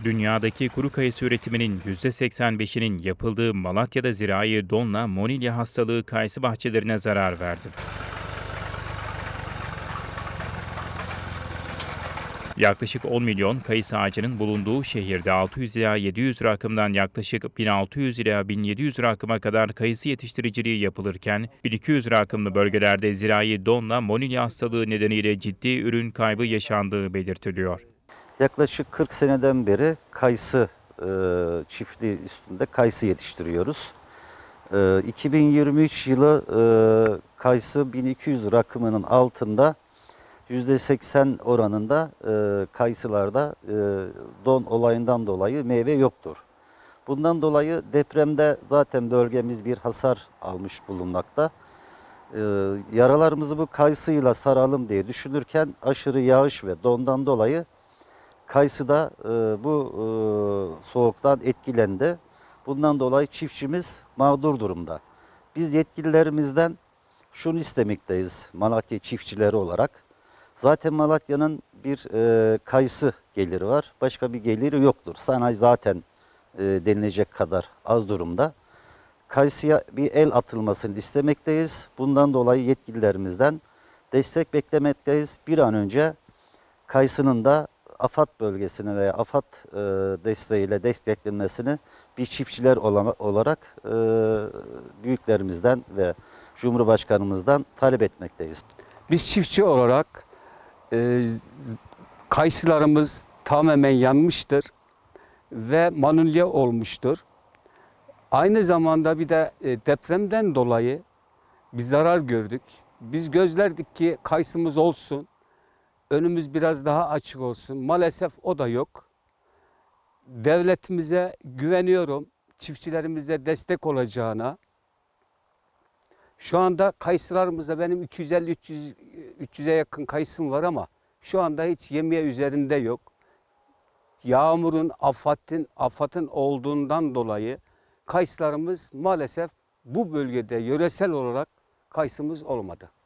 Dünyadaki kuru kayısı üretiminin %85'inin yapıldığı Malatya'da zirai donla monilya hastalığı kayısı bahçelerine zarar verdi. Yaklaşık 10 milyon kayısı ağacının bulunduğu şehirde 600 ila 700 rakımdan yaklaşık 1600 ila 1700 rakıma kadar kayısı yetiştiriciliği yapılırken 1200 rakımlı bölgelerde zirai donla monilya hastalığı nedeniyle ciddi ürün kaybı yaşandığı belirtiliyor. Yaklaşık 40 seneden beri kayısı çiftliği üstünde kayısı yetiştiriyoruz. 2023 yılı kayısı 1200 rakımının altında %80 oranında kayısılarda don olayından dolayı meyve yoktur. Bundan dolayı depremde zaten bölgemiz bir hasar almış bulunmakta. Yaralarımızı bu kayısıyla saralım diye düşünürken aşırı yağış ve dondan dolayı kayısı da bu soğuktan etkilendi. Bundan dolayı çiftçimiz mağdur durumda. Biz yetkililerimizden şunu istemekteyiz Malatya çiftçileri olarak. Zaten Malatya'nın bir kayısı geliri var. Başka bir geliri yoktur. Sanayi zaten denilecek kadar az durumda. Kayısıya bir el atılmasını istemekteyiz. Bundan dolayı yetkililerimizden destek beklemekteyiz. Bir an önce kayısının da AFAD bölgesine veya AFAD desteğiyle desteklenmesini bir çiftçiler olarak büyüklerimizden ve Cumhurbaşkanımızdan talep etmekteyiz. Biz çiftçi olarak kayısılarımız tamamen yanmıştır ve manulya olmuştur. Aynı zamanda bir de depremden dolayı bir zarar gördük. Biz gözlerdik ki kayısımız olsun, önümüz biraz daha açık olsun. Maalesef o da yok. Devletimize güveniyorum, çiftçilerimize destek olacağına. Şu anda kayısılarımızda benim 250-300'e yakın kayısım var ama şu anda hiç yemye üzerinde yok. Yağmurun, afatın olduğundan dolayı kayısılarımız maalesef bu bölgede yöresel olarak kayısımız olmadı.